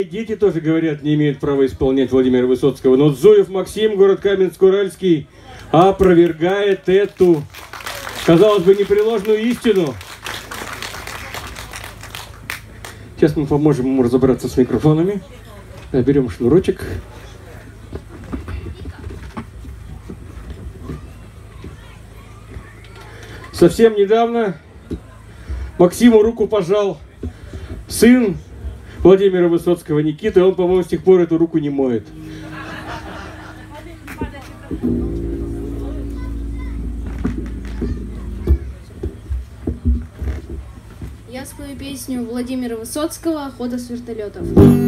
дети тоже, говорят, не имеют права исполнять Владимира Высоцкого. Но Зуев Максим, город Каменск-Уральский, опровергает эту, казалось бы, непреложную истину. Сейчас мы поможем ему разобраться с микрофонами. Берем шнурочек. Совсем недавно Максиму руку пожал сын Владимира Высоцкого, Никита, и он, по-моему, с тех пор эту руку не моет. Я спою песню Владимира Высоцкого «Охота с вертолетов».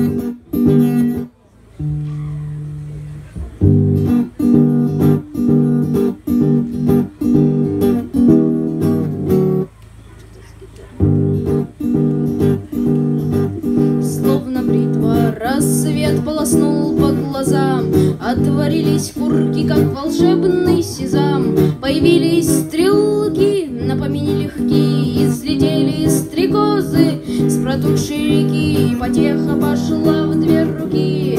Словно бритва рассвет полоснул по глазам, отворились фурки, как волшебный сезам. Появились стрелки на помине легкие, излетели стрекозы с протухшей реки. Потеха пошла в две руки,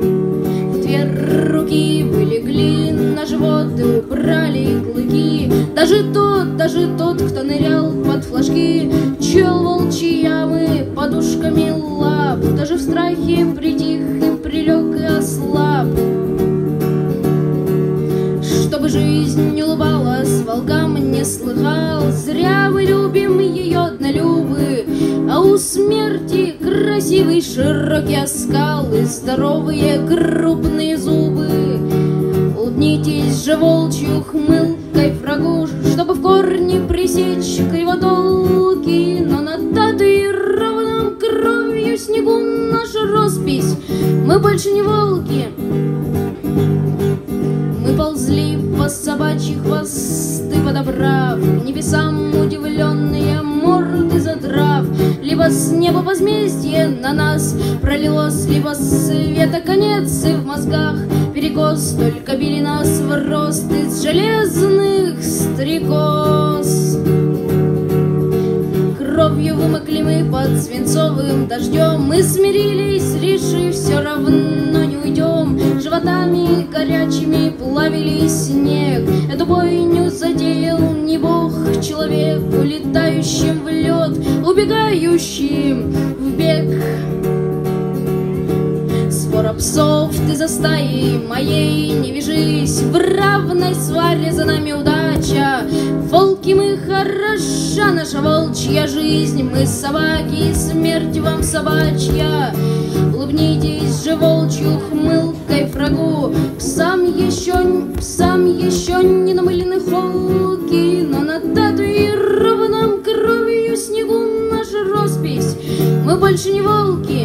вы легли на живот и убрали клыки. Даже тот, кто нырял под флажки, чуял волчьи ямы подушками лап. Даже в страхе притих и прилег и ослаб. Чтобы жизнь не улыбалась, волкам не слыхал. Зря мы любим ее однолюбы, а у смерти красивый широкий оскал и здоровые крупные зубы. Улыбнитесь же волчью ухмылкой врагу, чтобы в корне пресечь кривотолки. Но над татуированным кровью снегу наша роспись. Мы больше не волки. Мы ползли по собачьи хвосты подобрав, к небесам удивленные морды задрав. Либо с неба возмездие на нас пролилось, либо света конец и в мозгах перекос. Только били нас в рост из железных стрекоз. Кровью вымокли мы под свинцовым дождем. Мы смирились, решив, все равно не уйдем. Животами горячими плавили снег. Эту бойню затеял не бог, человек, улетающим в лед, убегающим в бег. Свора псов, ты за стаей моей не вяжись, в равной сваре за нами удача. Волки мы хороша, наша волчья жизнь, мы собаки, и смерть вам собачья. Улыбнитесь же волчью ухмылкой врагу, псам еще не намылены холки. Но на татуированном кровью снегу наша роспись. Мы больше не волки.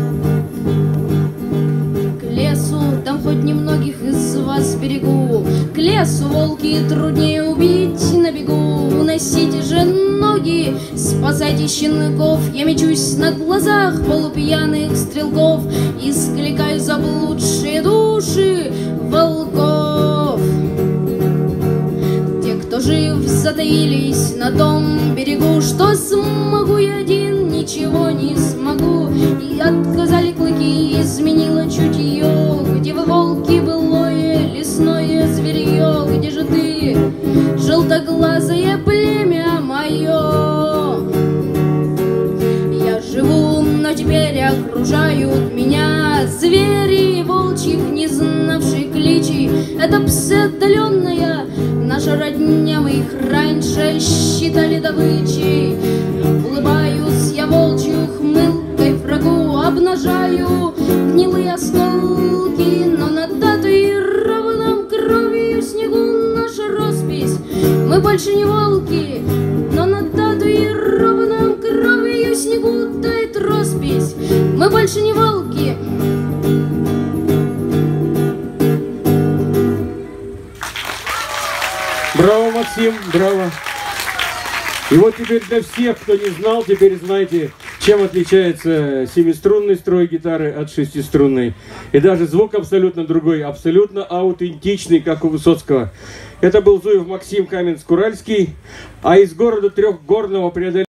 К лесу, там хоть немногих из вас берегу. К лесу, волки, труднее убить на бегу. Уносите же ноги, спасайте щенков. Я мечусь на глазах полупьяных стрелков и скликаю заблудшие души волков. Те, кто жив, затаились на том берегу. Что смогу я один, ничего не смогу. И отказали клыки, изменило чутье. Где вы, волки, былое лесное зверье? Где же ты, желтоглазое племя мое? Я живу, но теперь окружают меня звери волчьих, не знавшие кличей. Это псы отдаленная наша родня, мы их раньше считали добычей. Улыбаюсь я волчью ухмылкой врагу, обнажаю гнилые осколки. Но на татуированном кровью снегу наша роспись. Мы больше не волки, но на татуированном кровью снегу тает роспись. Мы больше не волки. Браво, Максим, браво. И вот теперь для всех, кто не знал, теперь знаете, чем отличается семиструнный строй гитары от шестиструнной. И даже звук абсолютно другой, абсолютно аутентичный, как у Высоцкого. Это был Зуев Максим, Каменск-Уральский, а из города трехгорного преодоления